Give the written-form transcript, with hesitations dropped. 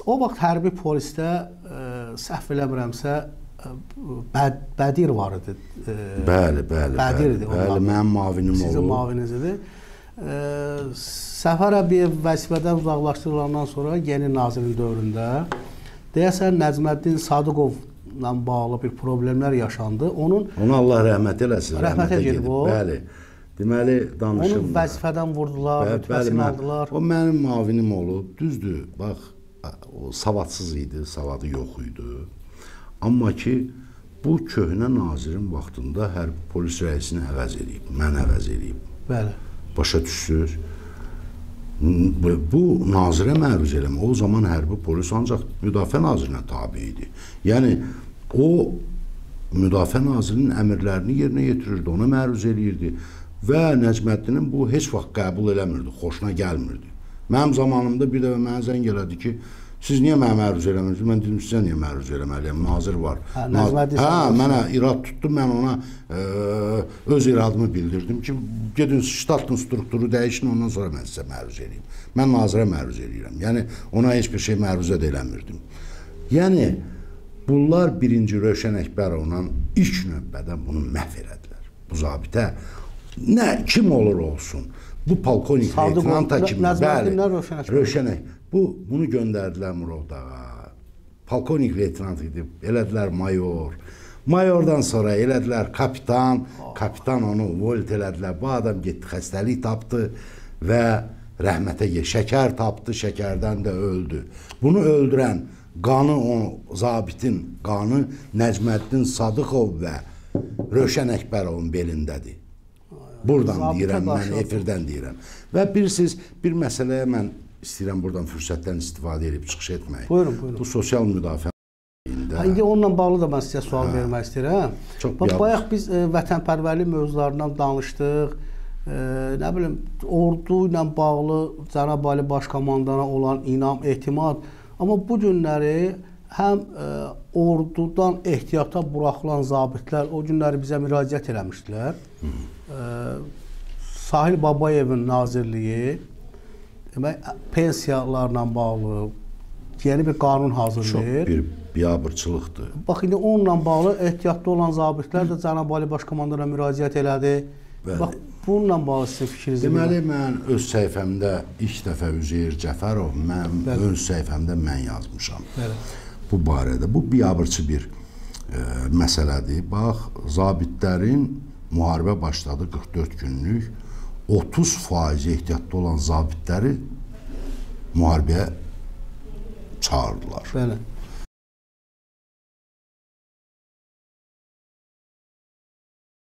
O vaxt hərbi polisdə səhv eləmirəmsə Bədir var idi. Bəli. Bədirdir. Bəli, mənim muavinim olub. Sizin muaviniz idi. Səfər Əbiyev vəzifədən uzaqlaşdırılandan sonra yeni nazirin dövründə deyəsən Nəcməddin Sadıqovla bağlı bir problemlər yaşandı. Onu Allah rəhmət eləsin. Rəhmətə gedib o. Bəli. Deməli, danışım. Onu vəzifədən vurdular, rütbəsini aldılar. O mənim muavinim olub. Düzdür, bax, o savadsız idi, savadı yox idi. Amma ki, bu köhnə nazirin vaxtında hərbi polis rəisini əvəz edib, mən əvəz edib. Bəli. Başa düşsünüz. Bu nazirə məruz eləmə. O zaman hərbi polis ancaq müdafiə nazirinə tabi idi. Yəni, o müdafiə nazirinin əmrlərini yerinə yetirirdi, ona məruz eləyirdi və Nəcməddinin bu heç vaxt qəbul eləmirdi, xoşuna gəlmirdi. Mənim zamanımda bir dəfə mənə zəng elədi ki, siz niyə mənə məruz eləmirsiniz? Mən dedim, sizə niyə məruz eləməliyəm? Nazir var. Mənə irad tutdu, mən ona öz iradımı bildirdim ki, gedin ştatın strukturu dəyişin, ondan sonra mən sizə məruz eləyim. Mən nazirə məruz eləyirəm. Yəni, ona heç bir şey məruzə də eləmirdim. Yəni, bunlar birinci Rövşən Əkbərovla ilk növbədən bunu məhv elədilər. Bu zabitə, kim olur olsun, bu polkovnik leytenanta kimi, bəli, Rövşən Əkbərov. Bunu göndərdilər Murovdağa. Polkovnik leytenant edib, elədilər mayor. Mayordan sonra elədilər kapitan. Kapitan onu volt elədilər. Bu adam getdi, xəstəlik tapdı və rəhmətə şəkər tapdı, şəkərdən də öldü. Bunu öldürən qanı, o zabitin qanı Nəcməddin Sadıqov və Rövşən Əkbərovun belindədir. Buradan deyirəm, mən efirdən deyirəm. Və bilirsiniz, bir məsələyə mən istəyirəm buradan fürsətdən istifadə edib çıxış etmək. Buyurun. Bu sosial müdafiə İndi onunla bağlı da mən sizə sual vermək istəyirəm. Bayaq biz vətənpərvərlik mövzularından danışdıq. Nə bilim, ordu ilə bağlı Cənab Ali Başkomandana olan inam, etimad. Amma bu günləri həm ordudan ehtiyata buraxılan zabitlər o günləri bizə müraciət eləmişdilər. Sahil Babayevin nazirliyi pensiyalarla bağlı yeni bir qanun hazırlayır. Çox bir biabırçılıqdır. Bax, indi onunla bağlı ehtiyatda olan zabitlər də Cənab Ali Başkomandana müraciət elədi. Bax, bununla bağlı sizin fikrinizi deməli, mən öz səhifəmdə ilk dəfə Üzeyir Cəfərov, öz səhifəmdə mən yazmışam. Bu barədə. Bu biabırçı bir məsələdir. Bax, zabitlərin müharibə başladı 44 günlük. 30% ehtiyatda olan zabitləri müharibəyə çağırdılar. Bəli.